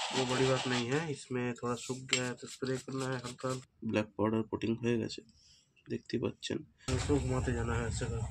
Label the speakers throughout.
Speaker 1: वो बड़ी बात नहीं है। इसमें थोड़ा सूख गया है तो स्प्रे करना है हल्का। ब्लैक पाउडर कोटिंग হয়ে গেছে দেখতে পাচ্ছেন। तो घुमाते जाना है ऐसे करके।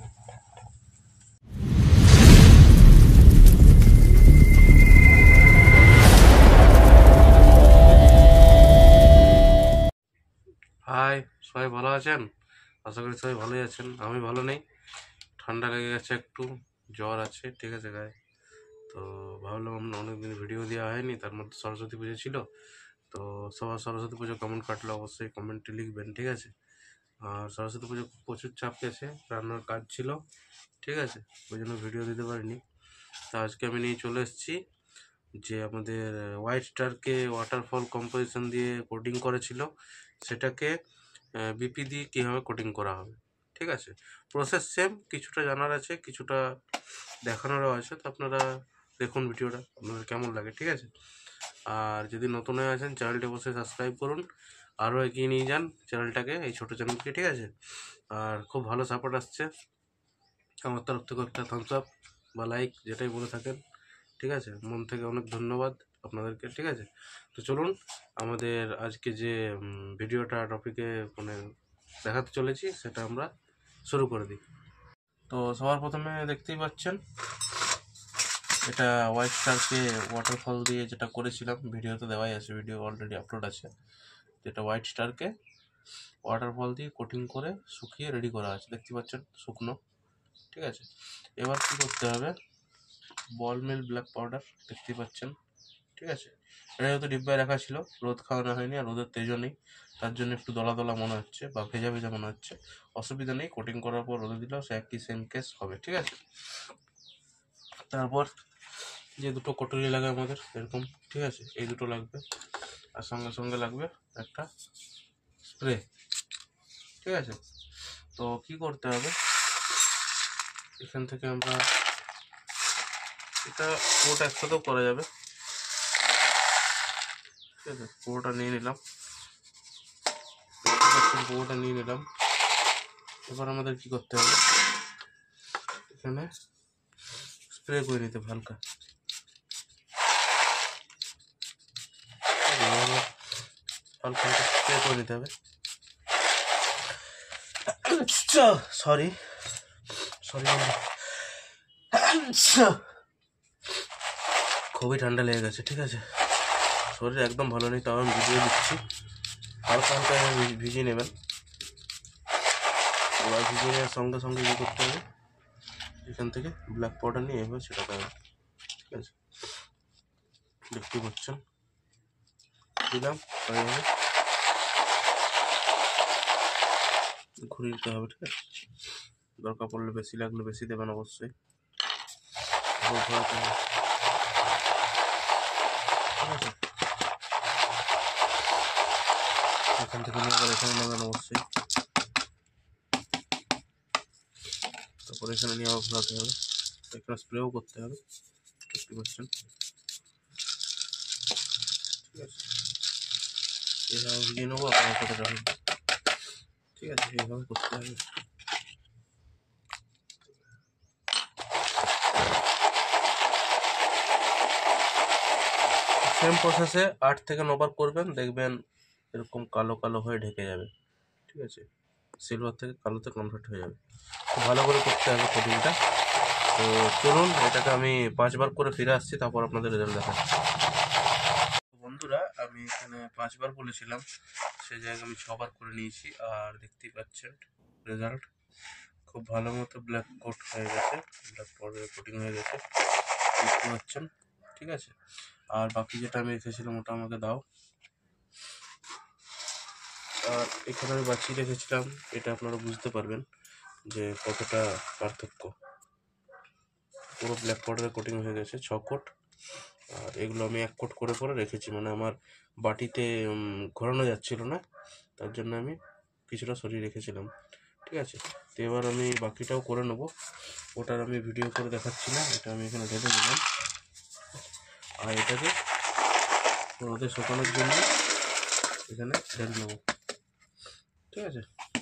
Speaker 1: হাই, সবাই ভালো আছেন? আশা করি সবাই ভালোই আছেন। আমি ভালো নেই, ঠান্ডা লেগে গেছে, একটু জ্বর আছে, ঠিক আছে গায়ে। তো ভাবলাম অনেকদিন ভিডিও দেওয়া হয়নি, তার মধ্যে সরস্বতী পুজো ছিল। তো সবার সরস্বতী পুজো কেমন কাটলো অবশ্যই কমেন্টে লিখবেন, ঠিক আছে। আর সরস্বতী পুজো প্রচুর চাপ গেছে, রান্নার কাজ ছিল, ঠিক আছে, ওই জন্য ভিডিও দিতে পারিনি। তো আজকে আমি নিয়ে চলে এসেছি যে আমাদের হোয়াইট স্টারকে ওয়াটারফল কম্পোজিশন দিয়ে কোটিং করেছিল, সেটাকে বিপি দিয়ে কীভাবে কোটিং করা হবে, ঠিক আছে। প্রসেস সেম, কিছুটা জানার আছে, কিছুটা দেখানোরও আছে। তো আপনারা দেখুন ভিডিওটা, আপনাদের কেমন লাগে, ঠিক আছে। আর যদি নতুন হয়ে আছেন চ্যানেলটি অবশ্যই সাবস্ক্রাইব করুন, আরও এগিয়ে নিয়ে যান চ্যানেলটাকে, এই ছোটো চ্যানেলকে, ঠিক আছে। আর খুব ভালো সাপোর্ট আসছে আমার তরফ থেকে, একটা থামস আপ বা লাইক যেটাই বলে থাকেন, ঠিক আছে। মন থেকে অনেক ধন্যবাদ আপনাদেরকে, ঠিক আছে। তো চলুন আমাদের আজকে যে ভিডিওটা টপিকে মানে দেখাতে চলেছি সেটা আমরা শুরু করে দিই। তো সবার প্রথমে দেখতেই পাচ্ছেন এটা হোয়াইট স্টারকে ওয়াটারফল দিয়ে যেটা করেছিলাম, ভিডিওতে দেওয়াই আছে, ভিডিও অলরেডি আপলোড আছে। যেটা হোয়াইট স্টারকে ওয়াটারফল দিয়ে কোটিং করে শুকিয়ে রেডি করা আছে, দেখতে পাচ্ছেন শুকনো, ঠিক আছে। এবার কি করতে হবে, বল মিল ব্ল্যাক পাউডার দেখতে পাচ্ছেন, ঠিক আছে। এটা যেহেতু ডিব্বায় রাখা ছিল, রোদ খাওয়ানো হয়নি আর রোদের তেজও নেই, তার জন্য একটু দলা দলা মনে হচ্ছে বা ভেজা ভেজা মনে হচ্ছে। অসুবিধা নেই, কোটিং করার পর রোদে দিলেও সে একই সেম কেস হবে, ঠিক আছে। তারপর যে দুটো কটুরি লাগে আমাদের এরকম, ঠিক আছে, এই দুটো লাগবে। আর সঙ্গে সঙ্গে লাগবে একটা স্প্রে, ঠিক আছে। তো কি করতে হবে, এখান থেকে আমরা এটা পুরোটা একসাথেও করা যাবে, ঠিক আছে। পুরোটা নিয়ে নিলাম, পুরোটা নিয়ে নিলাম। এবার আমাদের কি করতে হবে, এখানে স্প্রে করে নিতে হবে হালকা, হালকা হালকা স্প্রে করে নিতে হবে। সরি সরি, খুবই ঠান্ডা লেগে গেছে, ঠিক আছে। শরীর একদম ভালো নেই, তাও আমি ভিডিও দিচ্ছি। হালকা হালকা ভিজিয়ে নেবেন। এবার ভিজিয়ে নেওয়ার সঙ্গে সঙ্গে কী করতে হবে, এখান থেকে ব্ল্যাক পাউডার নিয়ে এভাবে ছেটাতে হবে, ঠিক আছে। দেখতে পাচ্ছেন দিলাম, এইভাবে ঘুরিয়ে দিতে হবে, ঠিক আছে। দরকার পড়লে বেশি লাগলে বেশি দেবেন অবশ্যই, ঠিক আছে। এখান থেকে নিয়ে আবার এখানে নেবেন অবশ্যই, তারপর এখানে নিয়ে আবার ঘোরাতে হবে, এখানে স্প্রেও করতে হবে, দেখতে পাচ্ছেন, ঠিক আছে। এইভাবে ভিজিয়ে নেবো, আপনার সাথে রাখুন, ঠিক আছে। এইভাবে করতে হবে। সেম প্রসেসে 8 থেকে 9 বার করবেন, দেখবেন এরকম কালো কালো হয়ে ঢেকে যাবে, ঠিক আছে। সিলভার থেকে কালোতে কনভার্ট হয়ে যাবে। খুব ভালো করে করতে হবে কোটিংটা। তো চলুন এটাকে আমি 5 বার করে ফিরে আসছি, তারপর আপনাদের রেজাল্ট দেখাচ্ছি। বন্ধুরা, আমি এখানে 5 বার বলেছিলাম, সেই জায়গায় আমি 6 বার করে নিয়েছি। আর দেখতেই পাচ্ছেন রেজাল্ট, খুব ভালো মতো ব্ল্যাক কোট হয়ে গেছে, ব্ল্যাক পাউডার কোটিং হয়ে গেছে, দেখতে পাচ্ছেন, ঠিক আছে। আর বাকি যেটা আমি রেখেছিলাম ওটা আমাকে দাও। আর এখানে আমি বাঁচিয়ে রেখেছিলাম, এটা আপনারা বুঝতে পারবেন যে কতটা পার্থক্য। পুরো ব্ল্যাক পাউডারে কোটিং হয়ে গেছে 6 কোট। আর এগুলো আমি 1 কোট করে করে রেখেছি, মানে আমার বাটিতে ঘোরানো যাচ্ছিল না, তার জন্য আমি কিছুটা সরিয়ে রেখেছিলাম, ঠিক আছে। তো এবার আমি বাকিটাও করে নেবো, ওটার আমি ভিডিও করে দেখাচ্ছি না, এটা আমি এখানে ঢেলে নিলাম। আর এটাকে রোদে শুকানোর জন্য এখানে ঢেলে নেবো, ঠিক আছে।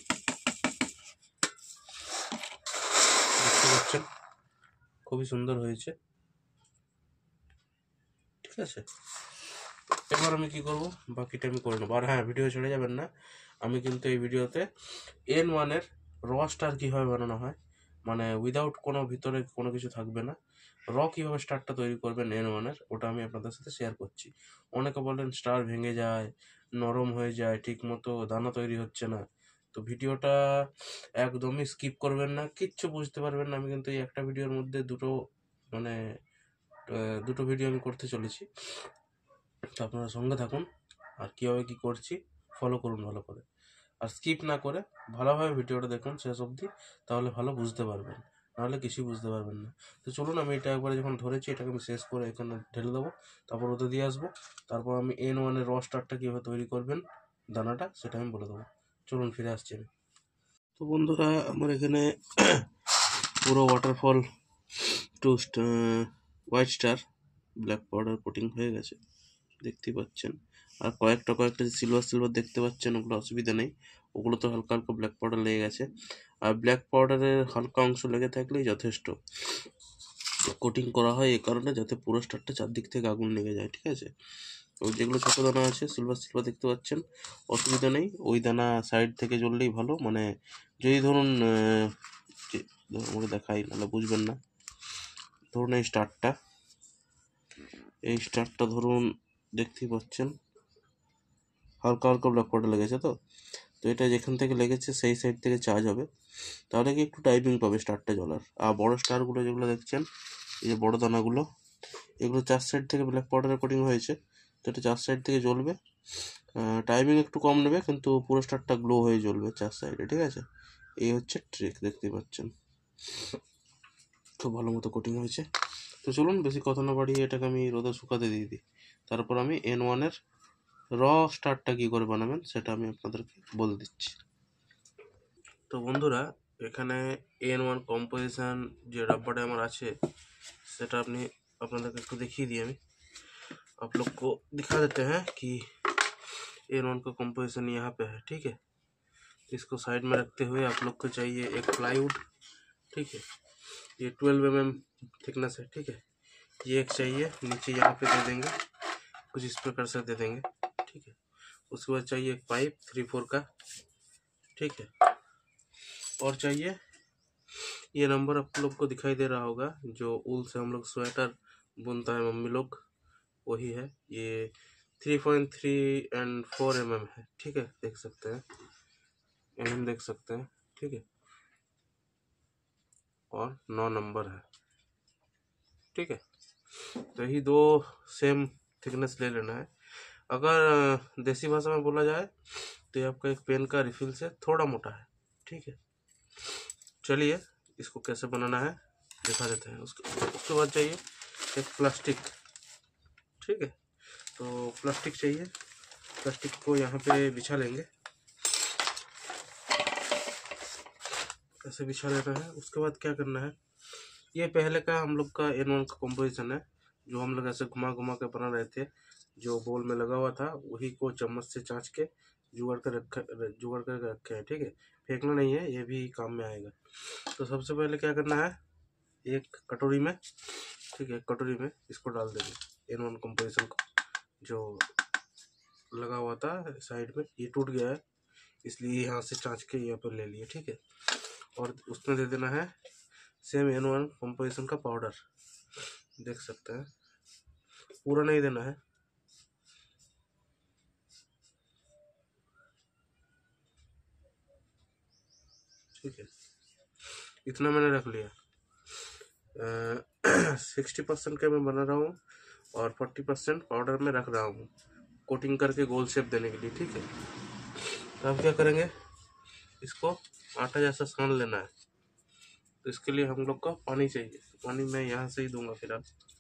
Speaker 1: দেখতে পাচ্ছেন খুবই সুন্দর হয়েছে, ঠিক আছে। এবার আমি কি করব, বাকিটা আমি করে নেবো। আর হ্যাঁ, ভিডিও ছেড়ে যাবেন না, আমি কিন্তু এই ভিডিওতে N1 এর স্টার কীভাবে বানানো হয়, মানে উইদাউট কোনো ভিতরে কোনো কিছু থাকবে না, কীভাবে স্টারটা তৈরি করবেন N1 এর, ওটা আমি আপনাদের সাথে শেয়ার করছি। অনেকে বলেন স্টার ভেঙে যায়, নরম হয়ে যায়, ঠিক মতো দানা তৈরি হচ্ছে না। তো ভিডিওটা একদমই স্কিপ করবেন না, কিচ্ছু বুঝতে পারবেন না। আমি কিন্তু এই একটা ভিডিওর মধ্যে মানে দুটো ভিডিও আমি করতে চলেছি, তো আপনারা সঙ্গে থাকুন। আর কীভাবে কী করছি ফলো করুন ভালো করে, আর স্কিপ না করে ভালোভাবে ভিডিওটা দেখুন শেষ অবধি, তাহলে ভালো বুঝতে পারবেন, নাহলে কিছুই বুঝতে পারবেন না। তো চলুন, আমি এটা একবারে যখন ধরেছি এটাকে আমি শেষ করে এখানে ঢেলে দেবো, তারপর ওতে দিয়ে আসবো, তারপর আমি N1 এর স্টারটা কীভাবে তৈরি করবেন দানাটা সেটা আমি বলে দেবো। চলুন ফিরে আসছি আমি। তো বন্ধুরা, আমার এখানে পুরো waterfall to white star black powder coating হয়ে গেছে, দেখতেই পাচ্ছেন। আর কয়েকটা যে সিলভার দেখতে পাচ্ছেন, ওগুলো অসুবিধা নেই, ওগুলো তো হালকা হালকা ব্ল্যাক পাউডার লেগে গেছে। আর ব্ল্যাক পাউডারের হালকা অংশ লেগে থাকলেই যথেষ্ট। কোটিং করা হয় এই কারণে, যাতে পুরো স্টারটা চারদিক থেকে আগুন লেগে যায়, ঠিক আছে। তো যেগুলো ছোটো দানা আছে সিলভার দেখতে পাচ্ছেন, অসুবিধা নেই, ওই দানা সাইড থেকে জ্বললেই ভালো। মানে যদি ধরুন আমাকে দেখাই, নাহলে বুঝবেন না। ধরুন এই স্টারটা ধরুন দেখতেই পাচ্ছেন, হালকা হালকা ব্ল্যাক পাউডার লেগেছে। তো এটা যেখান থেকে লেগেছে সেই সাইড থেকে চার্জ হবে, তাহলে কি একটু টাইমিং পাবে স্টারটা জ্বলার। আর বড় স্টারগুলো যেগুলো দেখছেন, এই যে বড় দানাগুলো, এগুলো চার সাইড থেকে ব্ল্যাক পাউডারের কোটিং হয়েছে, তো এটা চার সাইড থেকে জ্বলবে। টাইমিং একটু কম নেবে, কিন্তু পুরো স্টারটা গ্লো হয়ে জ্বলবে চার সাইডে, ঠিক আছে। এই হচ্ছে ট্রিক, দেখতেই পাচ্ছেন খুব ভালো মতো কোটিং হয়েছে। তো চলুন বেশি কথা না বাড়িয়ে এটাকে আমি রোদে শুকাতে দিয়ে দিই, তারপর আমি N1 এর স্টারটা কী করে বানাবেন সেটা আমি আপনাদেরকে বলে দিচ্ছি। তো বন্ধুরা, এখানে N1 কম্পোজিশন যে रबड़ আমার আছে, সেটা আপনাদেরকে একটু দেখিয়ে दिए আমি आप लोग को दिखा देते हैं कि N1 का कॉम्पोजिशन यहाँ पे है, ठीक है। इसको साइड में रखते हुए आप लोग को चाहिए एक प्लाईवुड, ठीक है। ये 12 mm थिकनेस है, ठीक है। ये एक चाहिए, नीचे यहाँ पे दे देंगे, कुछ इस प्रकार से दे देंगे, ठीक है। उसके बाद चाहिए एक पाइप 3/4 का, ठीक है। और चाहिए ये नंबर आप लोग को दिखाई दे रहा होगा, जो ऊल से हम लोग स्वेटर बुनता है मम्मी लोग, वही है। ये 3.3 and 4 mm है, ठीक है, देख सकते हैं, देख सकते हैं, ठीक है। और 9 नंबर है, ठीक है। तो यही दो सेम थिकनेस ले लेना है। अगर देसी भाषा में बोला जाए तो ये आपका एक पेन का रिफिल से थोड़ा मोटा है, ठीक है। चलिए इसको कैसे बनाना है दिखा देते हैं। उसके बाद चाहिए एक प्लास्टिक, ठीक है। तो प्लास्टिक चाहिए, प्लास्टिक को यहाँ पे बिछा लेंगे, ऐसे बिछा लेना है। उसके बाद क्या करना है, ये पहले का हम लोग का N1 का कॉम्पोजिशन है, जो हम लोग ऐसे घुमा घुमा के बना रहे थे, जो बोल में लगा हुआ था, वही को चम्मच से चाँच के जुगाड़ करके रखे हैं, ठीक है। फेंकना नहीं है, ये भी काम में आएगा। तो सबसे पहले क्या करना है, एक कटोरी में, ठीक है, कटोरी में इसको डाल देंगे N1 कॉम्पोजिशन को, जो लगा हुआ था साइड में, ये टूट गया है इसलिए यहाँ से चाँच के यहाँ पर ले लिए, ठीक है। और उसमें दे देना है सेम N1 कॉम्पोजिशन का पाउडर, देख सकते हैं, पूरा नहीं देना है, ठीक है। इतना मैंने रख लिया। 60% का मैं बना रहा हूँ और 40% पाउडर में रख रहा हूँ, कोटिंग करके गोल शेप देने के लिए, ठीक है। तो अब क्या करेंगे, इसको आटा जैसा सान लेना है। तो इसके लिए हम लोग को पानी चाहिए, पानी मैं यहाँ से ही दूंगा फिलहाल,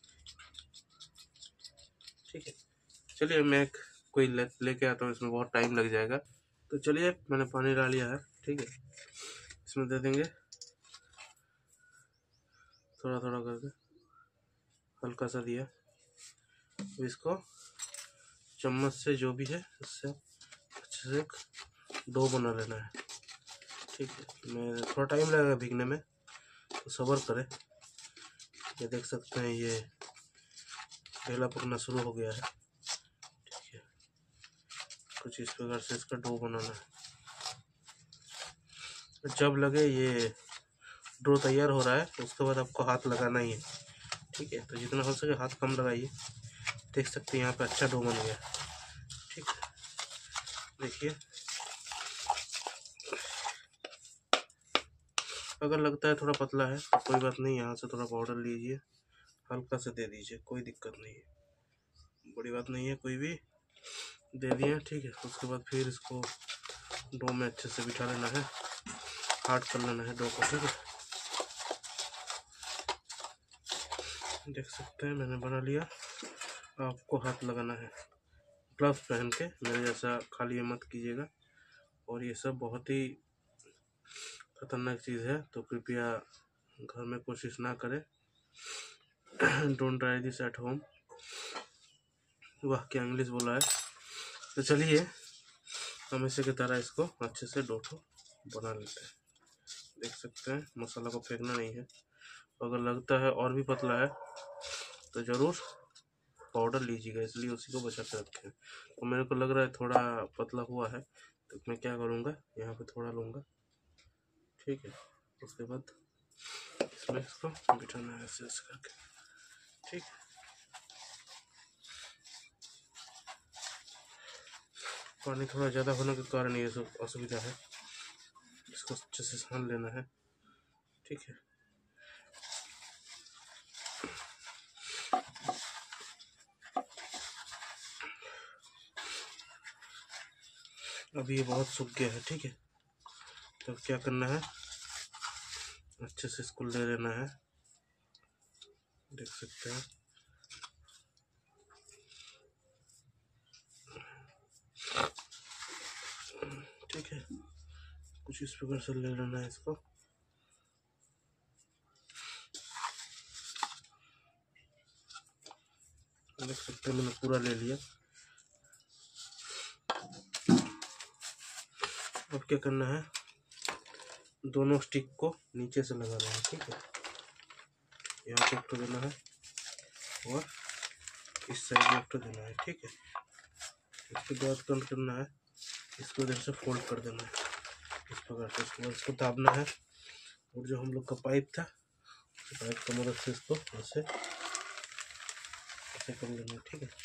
Speaker 1: ठीक है। चलिए मैं कोई लेके आता हूँ, इसमें बहुत टाइम लग जाएगा। तो चलिए मैंने पानी डाल लिया है, ठीक है। इसमें दे देंगे थोड़ा थोड़ा करके, हल्का सा दिया। इसको चम्मच से जो भी है उससे अच्छे से डो बना लेना है, ठीक है। मैं थोड़ा टाइम लगेगा भीगने में, तो सब्र करें। ये देख सकते हैं, ये ढेला पकना शुरू हो गया है, कुछ इस प्रकार से इसका डो बनाना है। जब लगे ये डो तैयार हो रहा है उसके बाद आपको हाथ लगाना ही है, ठीक है। तो जितना हो सके हाथ कम लगाइए। देख सकते हैं यहाँ पे अच्छा डो बन गया, ठीक है। देखिए अगर लगता है थोड़ा पतला है तो कोई बात नहीं, यहाँ से थोड़ा पाउडर लीजिए, हल्का से दे दीजिए, कोई दिक्कत नहीं है, बड़ी बात नहीं है, कोई भी दे दिए, ठीक है। उसके बाद फिर इसको डो में अच्छे से बिठा लेना है, हार्ड कर लेना है डो को, ठीक है। देख सकते हैं मैंने बना लिया। आपको हाथ लगाना है ग्लव्स पहन के, मेरे जैसा खाली मत कीजिएगा। और ये सब बहुत ही खतरनाक चीज़ है, तो कृपया घर में कोशिश ना करें। Don't try this at home. वाह क्या इंग्लिश बोला है। तो चलिए हमेशा की तरह इसको अच्छे से डो को बना लेते हैं। देख सकते हैं मसाला को फेंकना नहीं है। अगर लगता है और भी पतला है तो ज़रूर पाउडर लीजिएगा, इसलिए उसी को बचा के रखें। तो मेरे को लग रहा है थोड़ा पतला हुआ है, तो मैं क्या करूँगा, यहाँ पे थोड़ा लूँगा, ठीक है। उसके बाद इसमें इसको बिठाना है ऐसे ऐसे करके, ठीक है। पानी थोड़ा ज़्यादा होने के कारण ये सब असुविधा है, इसको अच्छे से सान लेना है, ठीक है। अभी ये बहुत सूख गया है, ठीक है। तो क्या करना है, अच्छे से इसको ले लेना है, देख सकते हैं। ठीक है, कुछ इस प्रकार से ले लेना है इसको। देख सकते हैं मैंने पूरा ले लिया। अब क्या करना है, दोनों स्टिक को नीचे से लगाना है, ठीक है। यहाँ पे एक देना है और इस साइड में एक देना है, ठीक है। इसके बाद क्या करना है, इसको इधर से फोल्ड कर देना है इस प्रकार से। इसके बाद इसको दाबना है और जो हम लोग का पाइप था पाइप की मदद से इसको ऐसे ऐसे कर लेना है, ठीक है।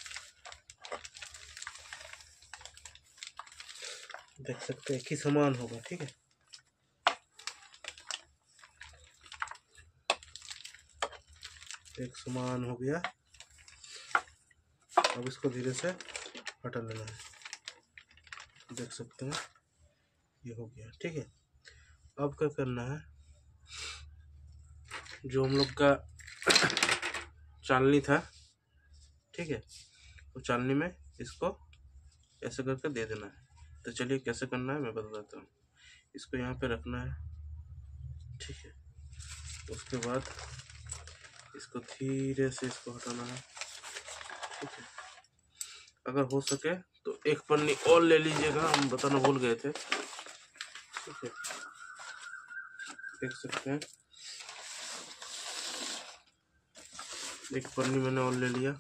Speaker 1: देख सकते हैं एक ही समान होगा, ठीक है। एक समान हो गया। अब इसको धीरे से हटा लेना है, देख सकते हैं ये हो गया, ठीक है। अब क्या करना है, जो हम लोग का चालनी था, ठीक है, वो चालनी में इसको ऐसे करके दे देना है। तो चलिए कैसे करना है मैं बता देता हूँ। इसको यहाँ पे रखना है, ठीक है। उसके बाद इसको धीरे से इसको हटाना है, ठीक है। अगर हो सके तो एक पन्नी और ले लीजिएगा, हम बताना भूल गए थे, ठीक है। देख सकते हैं एक पन्नी मैंने और ले लिया।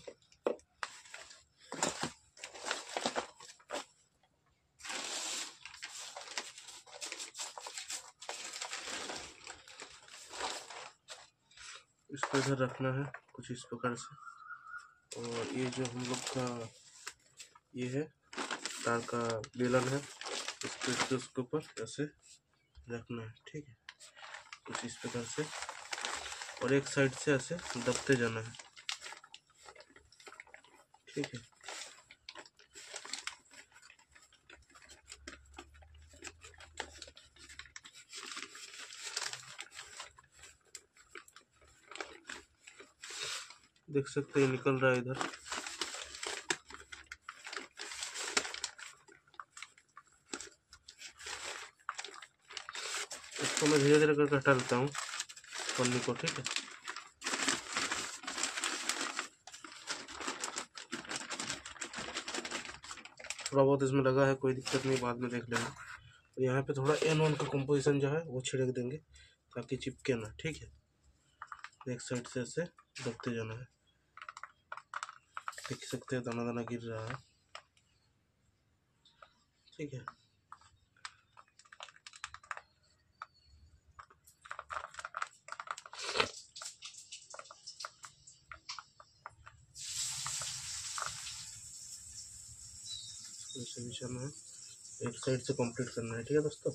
Speaker 1: इसको इधर रखना है कुछ इस प्रकार से। और ये जो हम लोग का ये है तार का बेलन है, इसको उसके ऊपर ऐसे रखना है, ठीक है, कुछ इस प्रकार से। और एक साइड से ऐसे दबते जाना है, ठीक है। देख सकते हैं निकल रहा है इधर। इसको मैं धीरे धीरे करके हटा लेता हूँ पन्नी को, ठीक है। थोड़ा बहुत इसमें लगा है, कोई दिक्कत नहीं, बाद में देख लेना। और यहाँ पे थोड़ा एन1 का कंपोजिशन जो है वो छिड़क देंगे ताकि चिपके ना, ठीक है। एक साइड से ऐसे दबते जाना है, देख सकते हैं दाना दाना गिर रहा है। ठीक है। ऐसे बिछाना है, एक साइड से कंप्लीट करना है, ठीक है दोस्तों।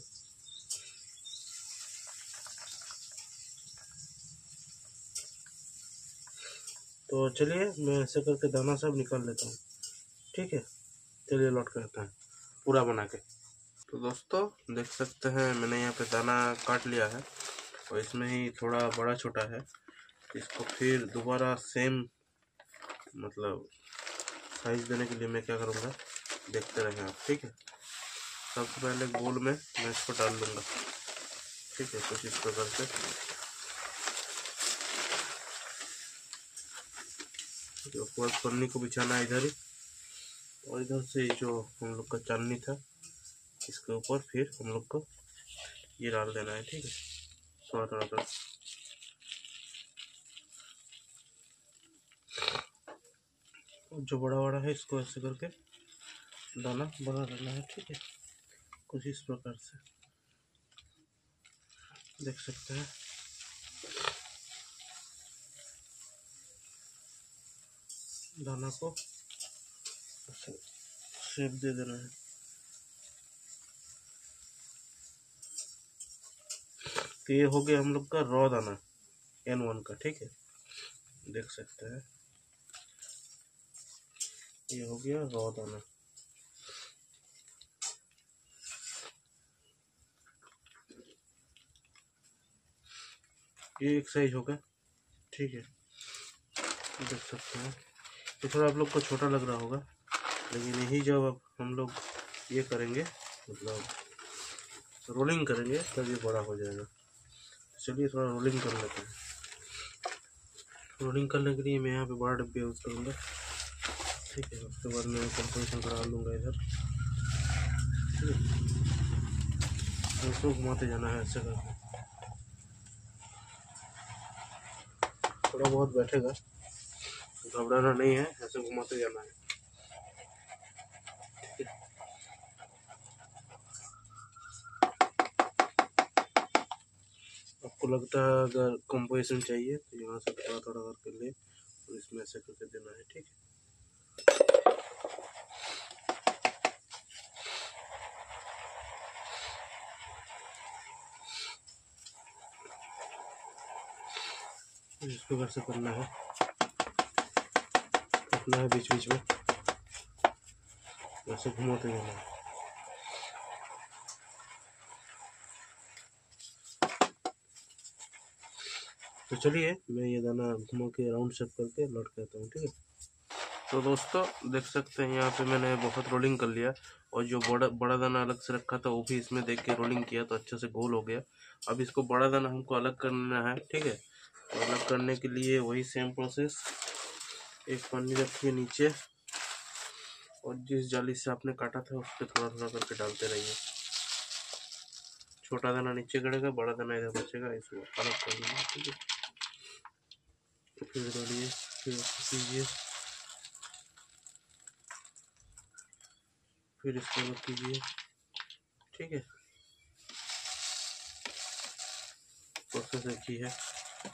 Speaker 1: तो चलिए मैं ऐसे करके दाना सब निकाल लेता हूँ, ठीक है। चलिए लौट करते हैं पूरा बना के। तो दोस्तों देख सकते हैं मैंने यहाँ पे दाना काट लिया है और इसमें ही थोड़ा बड़ा छोटा है। इसको फिर दोबारा सेम मतलब साइज देने के लिए मैं क्या करूँगा, देखते रहें आप, ठीक है। सबसे पहले गोल में मैं इसको डाल लूँगा, ठीक है, कुछ इस प्रकार से। ऊपर पन्नी को बिछाना है इधर ही, और इधर से जो हम लोग का चांदनी था इसके ऊपर फिर हम लोग को ये डाल देना है, ठीक है, थोड़ा थोड़ा कर। जो बड़ा बड़ा है इसको ऐसे करके दाना बना लेना है, ठीक है, कुछ इस प्रकार से देख सकते हैं। दाना को शेप दे देना है। तो ये हो गया हम लोग का रॉ दाना N1 का, ठीक है, देख सकते हैं ये हो गया रॉ दाना। ये एक साइज होगा, ठीक है, देख सकते हैं। ये थोड़ा आप लोग को छोटा लग रहा होगा, लेकिन यही जब अब हम लोग ये करेंगे मतलब रोलिंग करेंगे तब ये बड़ा हो जाएगा। चलिए थोड़ा रोलिंग कर लेते हैं। रोलिंग करने के लिए मैं यहाँ पे बड़ा डब्बे यूज़ करूँगा, ठीक है। उसके बाद मैं कंपोजिशन करा लूँगा इधर, ठीक है। उसको घुमाते जाना है ऐसे करके, थोड़ा बहुत बैठेगा, घबराना नहीं है, ऐसे घुमाते जाना है, ठीक है। आपको लगता है अगर कंपोजिशन चाहिए तो यहाँ से थोड़ा थोड़ा करके ले और इसमें ऐसे करके देना है, ठीक है। इस प्रकार से करना है, रखना है बीच बीच में, ऐसे घुमाते जाना है। तो चलिए मैं ये दाना घुमा के राउंड शेप करके लौट के आता हूँ, ठीक है। तो दोस्तों देख सकते हैं यहाँ पे मैंने बहुत रोलिंग कर लिया, और जो बड़ा बड़ा दाना अलग से रखा था वो भी इसमें देख के रोलिंग किया तो अच्छे से गोल हो गया। अब इसको बड़ा दाना हमको अलग करना है, ठीक है। तो अलग करने के लिए वही सेम प्रोसेस, एक पन्नी रखिए नीचे और जिस जाली से आपने काटा था उस पर थोड़ा थोड़ा करके डालते रहिए। छोटा दाना नीचे गड़ेगा, बड़ा दाना इधर बचेगा, इसको अलग कर लीजिए, ठीक है। फिर डालिए, फिर कीजिए, फिर इसको अलग कीजिए, ठीक है। प्रोसेस एक ही है,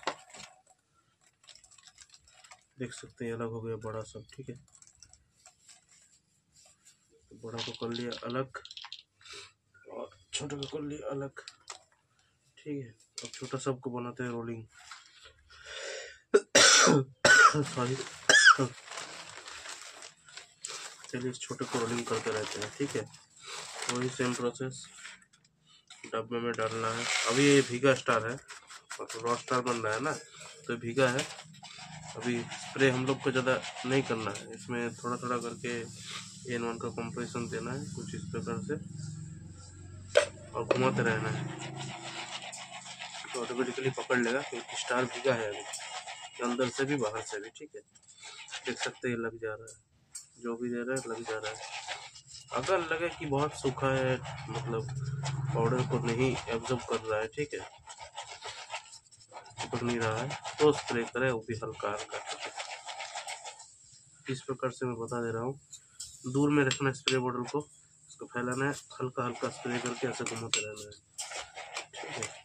Speaker 1: देख सकते हैं अलग हो गया बड़ा सब, ठीक है। तो बड़ा को कर लिया अलग और छोटे को कर लिया अलग, ठीक है। अब छोटा सबको बनाते हैं रोलिंग, सॉरी। चलिए इस छोटे को रोलिंग करते रहते हैं, ठीक है। वही सेम प्रोसेस डब्बे में डालना है। अभी ये भीगा स्टार है, मतलब रॉ स्टार बन रहा है ना, तो भीगा है। अभी स्प्रे हम लोग को ज़्यादा नहीं करना है, इसमें थोड़ा थोड़ा करके N1 का कंप्रेशन देना है कुछ इस प्रकार से और घुमाते रहना है, तो ऑटोमेटिकली पकड़ लेगा क्योंकि स्टार भीगा है अभी अंदर से भी बाहर से भी, ठीक है। देख सकते हैं लग जा रहा है, जो भी दे रहा है लग जा रहा है। अगर लगे कि बहुत सूखा है, मतलब पाउडर को नहीं एब्जॉर्ब कर रहा है, ठीक है, चिपक नहीं रहा है, तो स्प्रे करें, वो भी हल्का हल्का, ठीक है। इस प्रकार से मैं बता दे रहा हूँ, दूर में रखना स्प्रे बॉटल को, इसको फैलाना है, हल्का हल्का स्प्रे करके ऐसे घुमाते रहना है, ठीक है।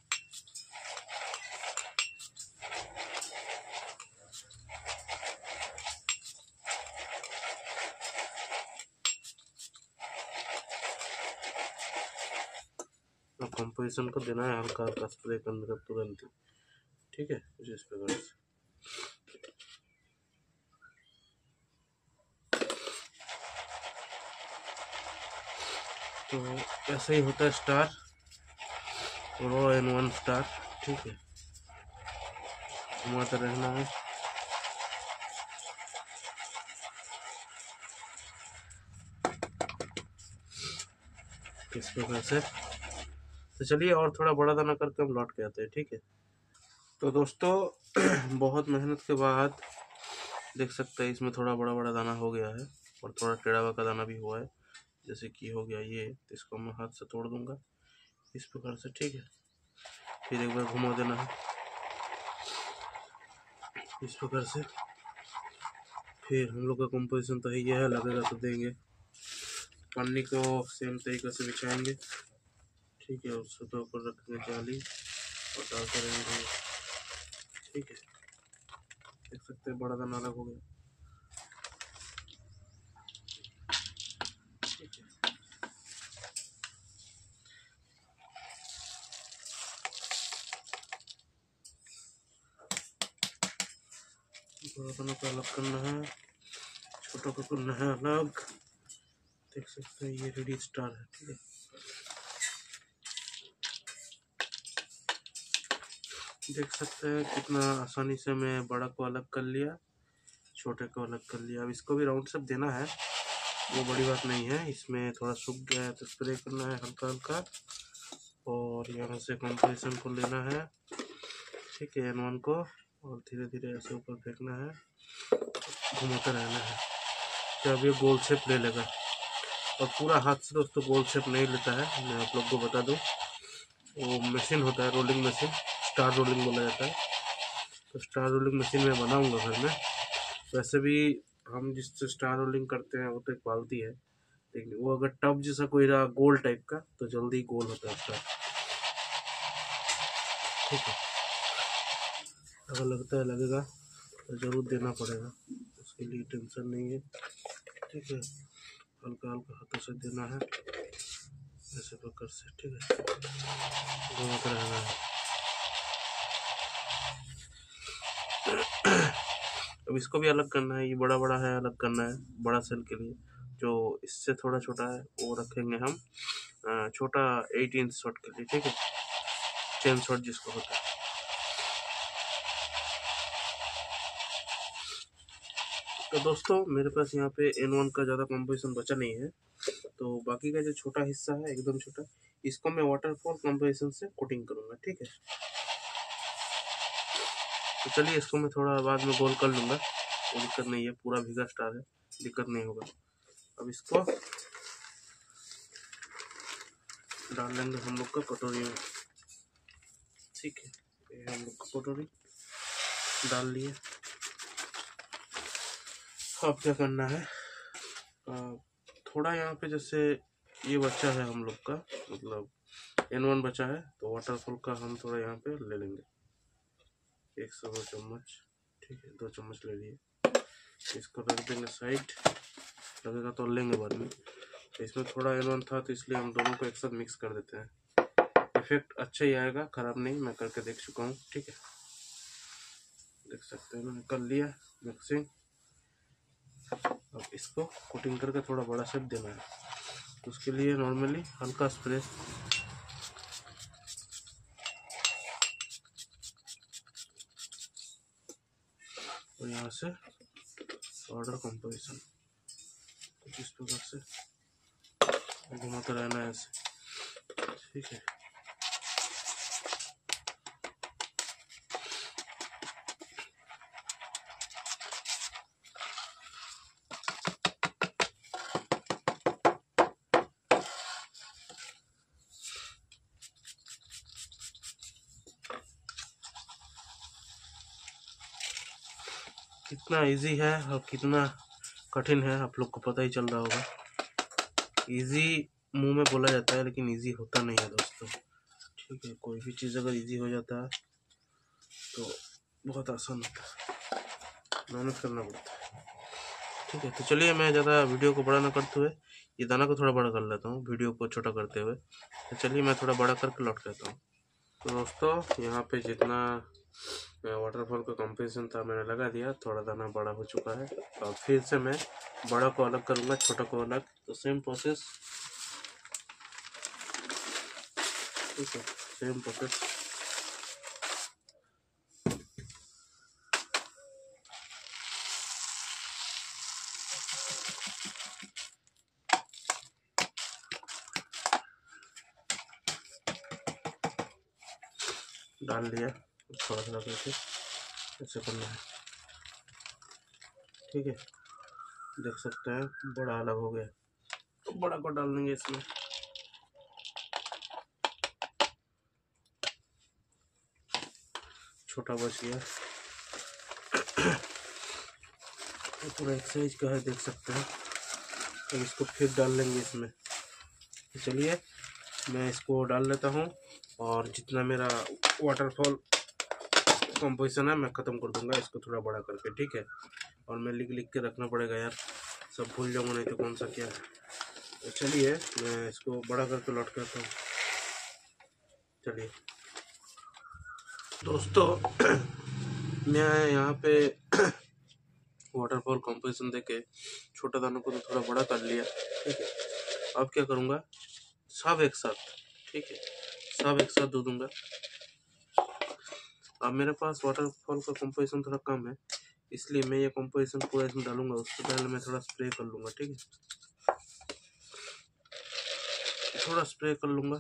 Speaker 1: कंपोजिशन को देना है हल्का हल्का स्प्रे करने का तुरंत ही, ठीक है, कुछ इस प्रकार से। तो ऐसे ही होता है स्टार, रो N1 स्टार, ठीक है, घुमाते रहना है। इस प्रकार से। तो चलिए और थोड़ा बड़ा दाना करके हम लौट के आते हैं, ठीक है। तो दोस्तों बहुत मेहनत के बाद देख सकते हैं इसमें थोड़ा बड़ा बड़ा दाना हो गया है और थोड़ा टेढ़ा हुआ का दाना भी हुआ है, जैसे कि हो गया ये। तो इसको मैं हाथ से तोड़ दूंगा इस प्रकार से, ठीक है। फिर एक बार घुमा देना है इस प्रकार से। फिर हम लोग का कंपोजिशन तो है, यह है, लगेगा तो देंगे। पन्नी को सेम तरीके से बिछाएंगे, ठीक है, और सतह ऊपर रखेंगे जाली और डालते रहेंगे, ठीक है। देख सकते हैं बड़ा दाना अलग हो गया, ठीक है। बड़ा दाना को अलग करना है, छोटा को करना है अलग। देख सकते हैं ये रेडी स्टार है, ठीक है। देख सकते हैं कितना आसानी से मैं बड़ा को अलग कर लिया, छोटे को अलग कर लिया। अब इसको भी राउंड शेप देना है, वो बड़ी बात नहीं है। इसमें थोड़ा सूख गया है तो स्प्रे करना है हल्का हल्का, और यहाँ से कंपोजिशन को लेना है, ठीक है, N1 को, और धीरे धीरे ऐसे ऊपर फेंकना है, घुमाते रहना है, जब ये गोल शेप ले लेगा। और पूरा हाथ से दोस्तों गोल शेप नहीं लेता है, मैं आप लोग को बता दूं। वो मशीन होता है, रोलिंग मशीन, स्टार रोलिंग बोला जाता है। तो स्टार रोलिंग मशीन में बनाऊंगा घर में। वैसे भी हम जिससे स्टार रोलिंग करते हैं वो तो एक बाल्टी है, लेकिन वो अगर टब जैसा कोई रहा गोल टाइप का तो जल्दी गोल होता है स्टार, ठीक है। अगर लगता है लगेगा तो ज़रूर देना पड़ेगा, उसके लिए टेंशन नहीं है, ठीक है। हल्का हल्का हाथों से देना है ऐसे प्रकार से, ठीक है, घुमाते रहना है। अब इसको भी अलग करना है, ये बड़ा बड़ा है, अलग करना है बड़ा सेल के लिए। जो इससे थोड़ा छोटा है वो रखेंगे हम छोटा 8 इंच शॉट के लिए, ठीक है, चेन शॉट जिसको होता है। तो दोस्तों मेरे पास यहाँ पे N1 का ज़्यादा कंपोजिशन बचा नहीं है, तो बाकी का जो छोटा हिस्सा है एकदम छोटा, इसको मैं वाटरफॉल कंपोजिशन से कोटिंग करूँगा, ठीक है। तो चलिए इसको मैं थोड़ा बाद में गोल कर लूँगा, कोई दिक्कत नहीं है, पूरा भीगा स्टार है, दिक्कत नहीं होगा। अब इसको डाल लेंगे हम लोग का कटोरी में, ठीक है। ये हम लोग का कटोरी डाल लिए। अब क्या करना है, थोड़ा यहाँ पे जैसे ये बचा है हम लोग का, मतलब N1 बचा है, तो वाटरफॉल का हम थोड़ा यहाँ पे ले लेंगे, 102 चम्मच, ठीक है, 2 चम्मच ले लिए। इसको रख देंगे साइड, लगेगा तो लेंगे बाद में। तो इसमें थोड़ा N1 था तो इसलिए हम दोनों को एक साथ मिक्स कर देते हैं, इफेक्ट अच्छा ही आएगा, खराब नहीं, मैं करके देख चुका हूँ, ठीक है। देख सकते हैं मैंने कर लिया मिक्सिंग। अब इसको कोटिंग करके थोड़ा बड़ा शेप देना है, उसके लिए नॉर्मली हल्का स्प्रे, और यहाँ से पाउडर कंपोजिशन इस प्रकार से घुमाते रहना है ऐसे, ठीक है। कितना इजी है और कितना कठिन है आप लोग को पता ही चल रहा होगा। इजी मुंह में बोला जाता है लेकिन इजी होता नहीं है दोस्तों। ठीक है, कोई भी चीज़ अगर इजी हो जाता है तो बहुत आसान होता है, मेहनत करना पड़ता है। ठीक है, तो चलिए मैं ज़्यादा वीडियो को बड़ा ना करते हुए ये दाना को थोड़ा बड़ा कर लेता हूँ वीडियो को छोटा करते हुए। तो चलिए मैं थोड़ा बड़ा करके लौट लेता हूँ। तो दोस्तों यहाँ पे जितना वाटरफॉल का कंपटीशन था मैंने लगा दिया, थोड़ा दाना बड़ा हो चुका है। और फिर से मैं बड़ा को अलग करूँगा, छोटा को अलग, तो सेम प्रोसेस। ठीक है, सेम प्रोसेस। डाल लिया, थोड़ा थोड़ा करके ऐसे करना है। ठीक है, देख सकते हैं बड़ा अलग हो गया, तो बड़ा को डाल देंगे इसमें। छोटा बच गया, पूरा एक साइज का है, देख सकते हैं। अब इसको फिर डाल लेंगे इसमें। तो चलिए मैं इसको डाल लेता हूँ और जितना मेरा वाटरफॉल कंपोजिशन है मैं ख़त्म कर दूंगा इसको थोड़ा बड़ा करके। ठीक है, और मैं लिख लिख के रखना पड़ेगा यार, सब भूल जाऊंगा नहीं तो कौन सा क्या है। तो चलिए मैं इसको बड़ा करके लौट के आता हूँ। चलिए दोस्तों मैं यहाँ पे वाटरफॉल कंपोजिशन देके छोटा दानों को तो थोड़ा बड़ा कर लिया। ठीक है, अब क्या करूँगा, सब एक साथ, ठीक है, सब एक साथ धो दूंगा। अब मेरे पास वाटरफॉल का कंपोजिशन थोड़ा कम है, इसलिए मैं ये कंपोजिशन पूरा इसमें डालूंगा। उससे पहले मैं थोड़ा स्प्रे कर लूँगा। ठीक है, थोड़ा स्प्रे कर लूँगा।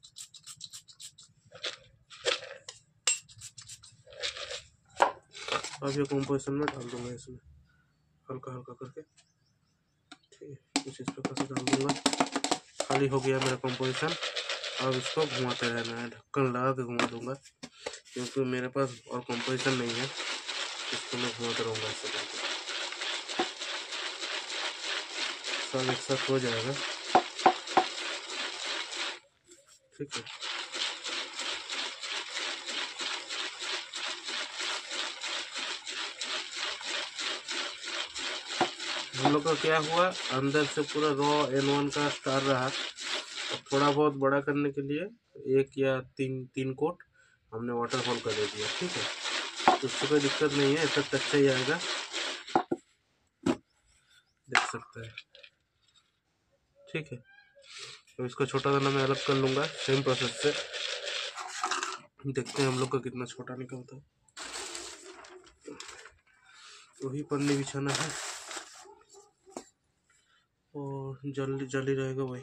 Speaker 1: अब ये कंपोजिशन में डाल दूंगा इसमें हल्का हल्का करके। ठीक है, कुछ इस प्रकार से डाल दूंगा। खाली हो गया मेरा कंपोजिशन। अब इसको घुमाते रहना है, ढक्कन लगा के घुमा दूंगा क्योंकि मेरे पास और कंपोजिशन नहीं है। इसको मैं घुमाता रहूँगा ऐसे करके, सब एक साथ हो जाएगा। ठीक है, हम लोग का क्या हुआ, अंदर से पूरा रॉ N1 का स्टार रहा। थोड़ा बहुत बड़ा करने के लिए 1 या 3 कोट हमने वाटरफॉल का दे दिया। ठीक है, तो उससे कोई दिक्कत नहीं है, इफेक्ट अच्छा ही आएगा, देख सकते हैं। ठीक है, तो इसको छोटा दाना मैं अलग कर लूँगा सेम प्रोसेस से। देखते हैं हम लोग का कितना छोटा निकलता है। वही पन्नी बिछाना है और जल्दी जल्दी रहेगा वही।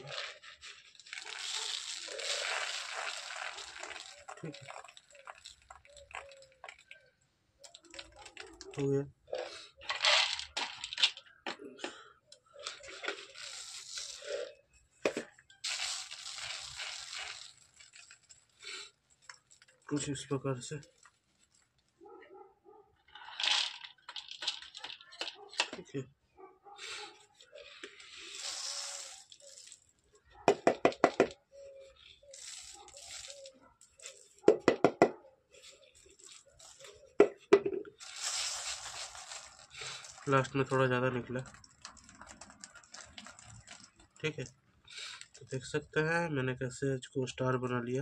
Speaker 1: ठीक है, हो गया। कुछ इस प्रकार से। ठीक है, लास्ट में थोड़ा ज़्यादा निकला। ठीक है, तो देख सकते हैं मैंने कैसे इसको स्टार बना लिया।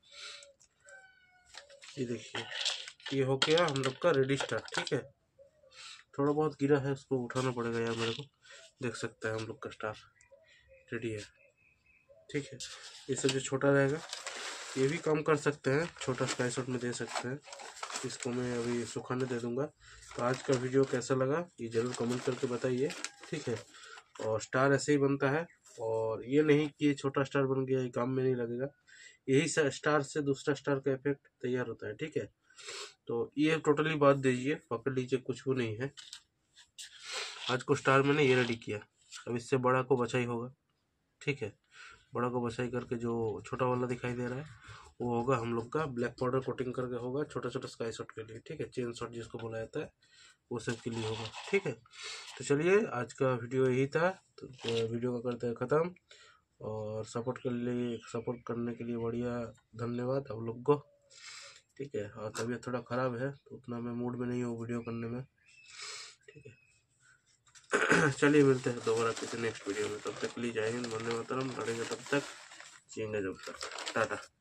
Speaker 1: ये देखिए, ये हो गया हम लोग का रेडी स्टार। ठीक है, थोड़ा बहुत गिरा है, उसको उठाना पड़ेगा यार मेरे को। देख सकते हैं हम लोग का स्टार रेडी है। ठीक है, ये सब जो छोटा रहेगा ये भी कम कर सकते हैं, छोटा स्काई शॉट में दे सकते हैं। इसको मैं अभी सुखाने दे दूंगा। तो आज का वीडियो कैसा लगा ये ज़रूर कमेंट करके बताइए। ठीक है, और स्टार ऐसे ही बनता है, और ये नहीं कि ये छोटा स्टार बन गया, ये काम में नहीं लगेगा। यही स्टार से दूसरा स्टार का इफेक्ट तैयार होता है। ठीक है, तो ये टोटली बात दीजिए, पकड़ लीजिए, कुछ भी नहीं है। आज को स्टार मैंने ये रेडी किया, अब इससे बड़ा को बचाई होगा। ठीक है, बड़ा को बचाई करके जो छोटा वाला दिखाई दे रहा है वो होगा हम लोग का ब्लैक पाउडर कोटिंग करके होगा, छोटा छोटा स्काई शॉट के लिए। ठीक है, चेन शॉट जिसको बोला जाता है वो सब के लिए होगा। ठीक है, तो चलिए आज का वीडियो यही था, तो वीडियो को करते हैं ख़त्म। और सपोर्ट करने के लिए बढ़िया धन्यवाद आप लोग को। ठीक है, और तबीयत थोड़ा ख़राब है तो उतना मैं मूड में नहीं हूँ वीडियो करने में। ठीक है चलिए मिलते हैं दोबारा किसी नेक्स्ट वीडियो में, तब तक के लिए जय हिंद, वंदे मातरम। लड़ेंगे तब तक, जिएंगे जब तक। टाटा।